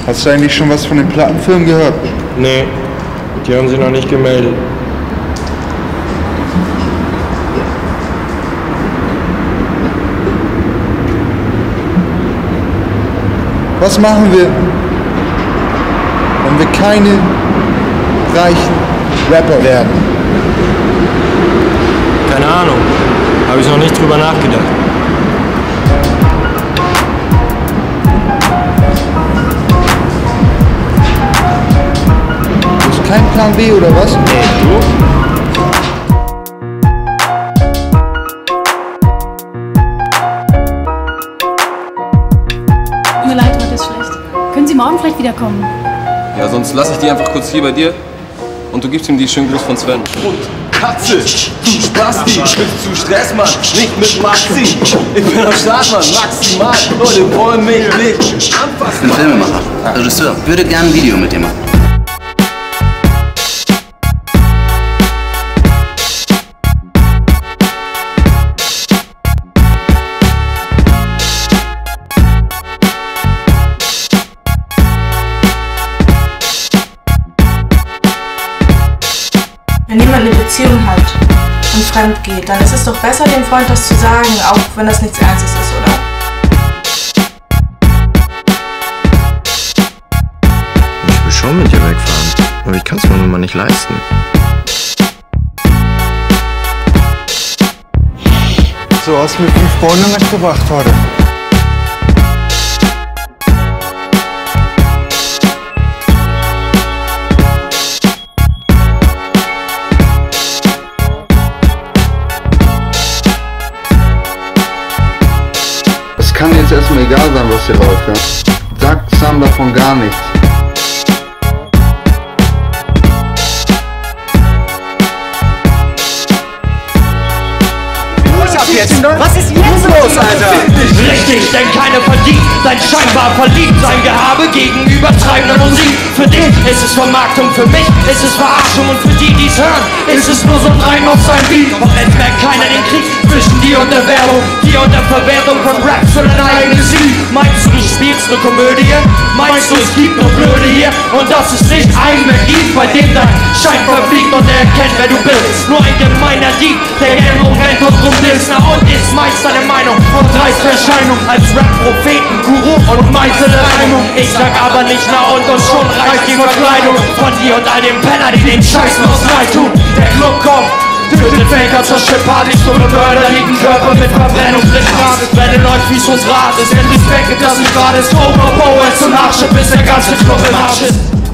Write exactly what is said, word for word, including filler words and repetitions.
Hast du eigentlich schon was von den Plattenfirmen gehört? Nee, die haben sich noch nicht gemeldet. Was machen wir, wenn wir keine reichen Rapper werden? Keine Ahnung, habe ich noch nicht drüber nachgedacht. Du hast keinen Plan B oder was? Nee, du? Tut mir leid, heute ist schlecht. Können Sie morgen vielleicht wiederkommen? Ja, sonst lasse ich die einfach kurz hier bei dir und du gibst ihm die schönen Gruß von Sven. Und Katze, du Spasti, bist zu Stress, Mann, nicht mit Maxi. Ich bin am Start, Mann, maximal. Leute wollen mich nicht anfassen. Ich bin Filmemacher, Regisseur. Würde gerne ein Video mit dir machen. Wenn jemand eine Beziehung hat und fremd geht, dann ist es doch besser, dem Freund das zu sagen, auch wenn das nichts Ernstes ist, oder? Ich will schon mit dir wegfahren, aber ich kann es mir nun mal nicht leisten. So hast du mir fünf Freunde mitgebracht heute. Es kann jetzt erstmal egal sein, was hier läuft, ja? Sagt Sam davon gar nichts. Was ist jetzt los, Alter? Richtig, denn keiner verdient sein scheinbar Verliebtsein Gehabe gegen übertreibende Musik. Für dich ist es Vermarktung, für mich ist es Verarschung und für die, die's hören, ist es nur so ein Reim auf sein Beat. Und jetzt merkt keiner den Krieg zwischen dir und der Werbung, dir und der Verwertung von Rap für dein eigenes Lied. Meinst du, du spielst eine Komödie? Meinst du, es gibt nur Blöde hier? Und das ist nicht ein Bergin, bei dem dein Schein verfliegt und er erkennt, wer du bist. Nur ein gemeiner Dieb, der gerne rumrennt und rumdisst. Na und ist meist deine Meinung und dreist Erscheinung als Rap-Propheten, Guru und Meister der Reimung. Ich sag aber nicht na und und schon reicht die Verkleidung von dir und all den Penner, die den Scheiß noch leid tun. Der Club kommt, tötet Faker, zerstört Partys, dumme Mörder, liegen Körper mit Verbrennungsrichtgrad. Wenn ihr läuft, wie's uns Rat ist, denn Respekt, das nicht gerade ist. Tohuwabohu, es zum Nachschub, bis der ganze Club im Arsch ist.